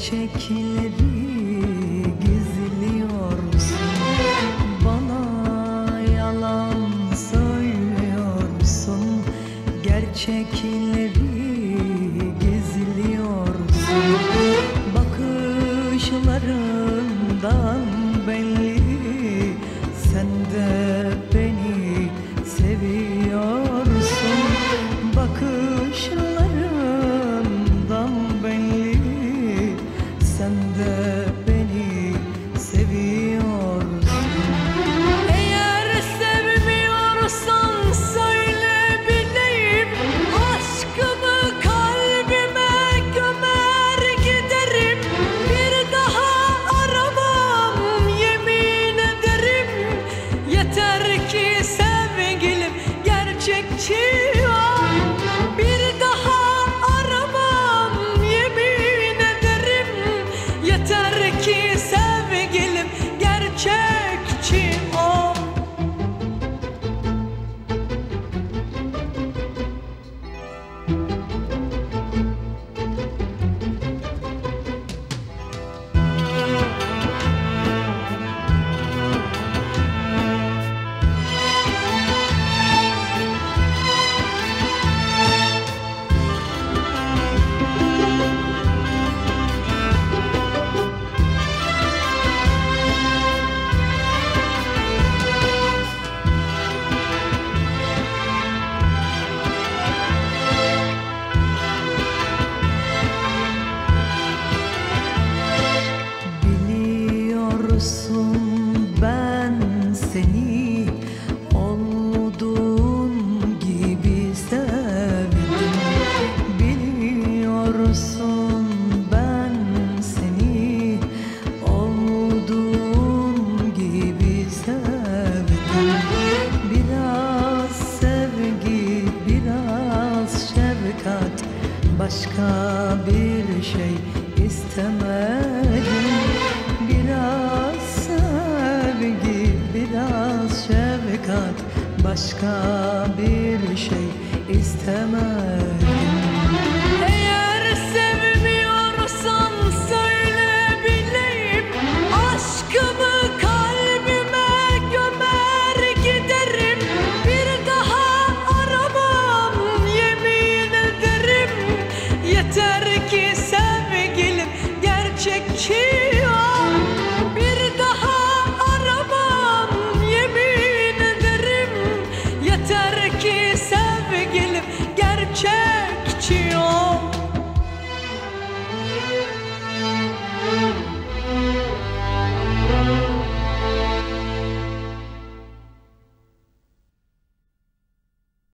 Gerçekleri gizliyorsun, bana yalan söylüyorsun. Gerçekleri gizliyorsun, bakışlarından belli. Sen de beni seviyorsun, bakışlarından belli. Sen de beni seviyorsun. Eğer sevmiyorsan söyle bileyim, aşkımı kalbime gömer giderim. Bir daha aramam yemin ederim. Yeter ki sevgilim gerçekçi ol. Bir daha aramam yemin ederim. Yeter ki sevgilim gerçekçi ol. Biliyorsun ben seni olduğun gibi sevdim. Biliyorsun ben seni olduğun gibi sevdim. Biraz sevgi, biraz şefkat, başka bir şey istemedim. Biraz sevgi, biraz şefkat, başka bir şey istemedim.